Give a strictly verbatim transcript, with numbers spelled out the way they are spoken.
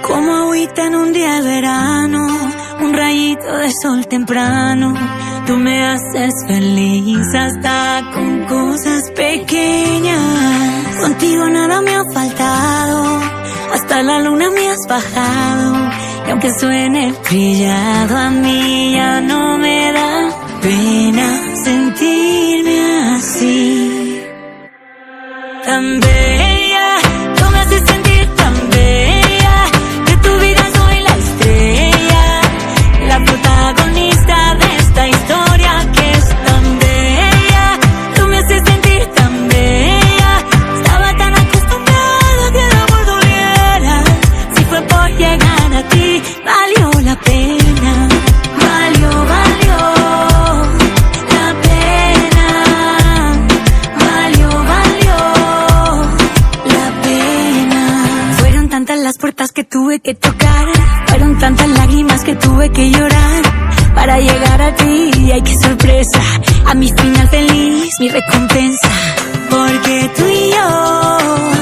Como agüita en un día de verano, un rayito de sol temprano. Tú me haces feliz hasta con cosas pequeñas. Contigo nada me ha faltado, hasta la luna me has bajado. Y aunque suene trillado, a mí ya no me da pena sentirme así. Tan bella, tú me haces sentir tan bella. De tu vida soy la estrella, la protagonista de esta historia que es tan bella. Tú me haces sentir tan bella. Estaba tan acostumbrada que el amor doliera. Si fue por llegar a ti, valió la pena. Valió, valió la pena. Valió, valió la pena. Fueron tantas las puertas que tuve que tocar, fueron tantas lágrimas que tuve que llorar para llegar a ti. Ay, qué sorpresa, a mi final feliz, mi recompensa. Porque tú y yo